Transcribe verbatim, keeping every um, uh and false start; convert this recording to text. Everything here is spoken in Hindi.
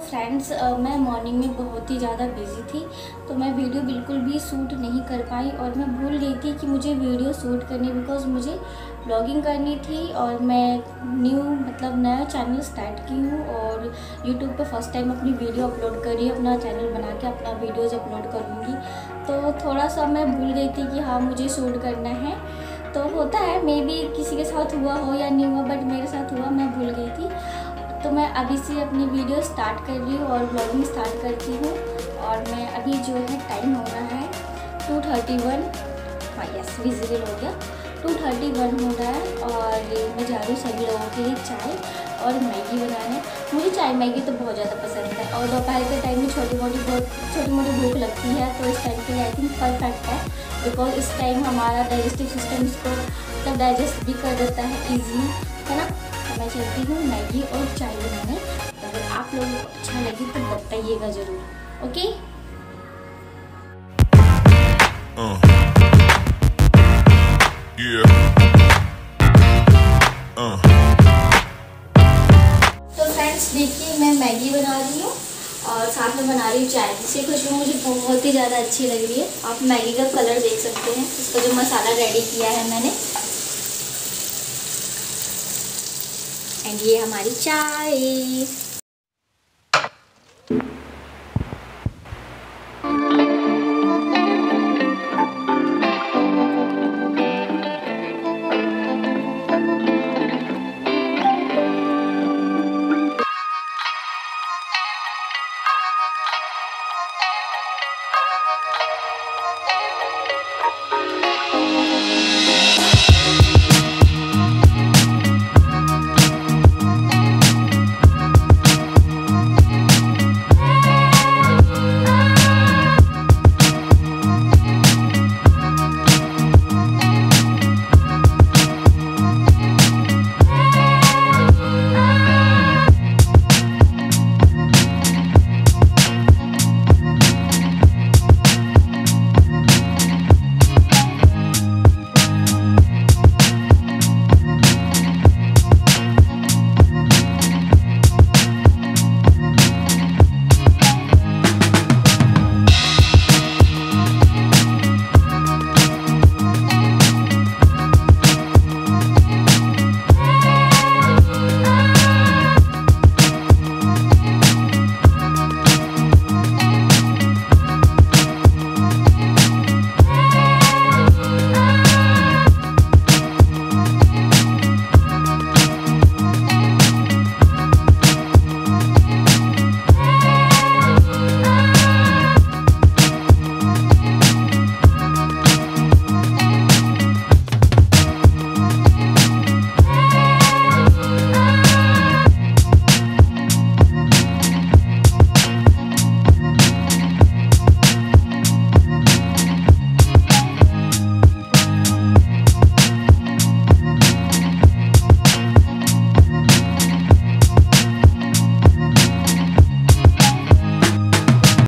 फ्रेंड्स, मैं मॉर्निंग में बहुत ही ज़्यादा बिज़ी थी, तो मैं वीडियो बिल्कुल भी शूट नहीं कर पाई और मैं भूल गई थी कि मुझे वीडियो शूट करनी, बिकॉज़ मुझे ब्लॉगिंग करनी थी और मैं न्यू मतलब नया चैनल स्टार्ट की हूँ और यूट्यूब पे फर्स्ट टाइम अपनी वीडियो अपलोड कर रही हूँ। अपना चैनल बना के अपना वीडियोज़ अपलोड करूँगी, तो थोड़ा सा मैं भूल गई थी कि हाँ मुझे शूट करना है। तो होता है, मे बी किसी के साथ हुआ हो या नहीं हुआ, बट मेरे साथ हुआ, मैं भूल गई थी। तो मैं अभी से अपनी वीडियो स्टार्ट कर रही हूँ और ब्लॉगिंग स्टार्ट करती हूँ। और मैं अभी जो है टाइम हो रहा है टू थर्टी वन, हाँ यस विजिबल हो गया, टू थर्टी वन हो रहा है और मैं जा रही हूँ सभी लोगों के लिए चाय और मैगी बनाने। मुझे चाय मैगी तो बहुत ज़्यादा पसंद है और दोपहर के टाइम में छोटी मोटी बहुत छोटी मोटी भूख लगती है, तो इस टाइम के लिए आई थिंक परफेक्ट है, बिकॉज इस टाइम हमारा डाइजेस्टिव सिस्टम इसको मतलब डाइजेस्ट भी कर देता है ईजीली, है ना। तो मैं चलती हूँ मैगी और चाय बनाने। तो अगर आप लोगों को अच्छा लगे तो बताइएगा ज़रूर, ओके। uh. Yeah. uh. तो फ्रेंड्स देखिए, मैं मैगी बना रही हूँ और साथ में बना रही हूँ चाय, जिससे खुशबू मुझे बहुत ही ज़्यादा अच्छी लग रही है। आप मैगी का कलर देख सकते हैं, इसका जो मसाला रेडी किया है मैंने। एंड ये हमारी चाय।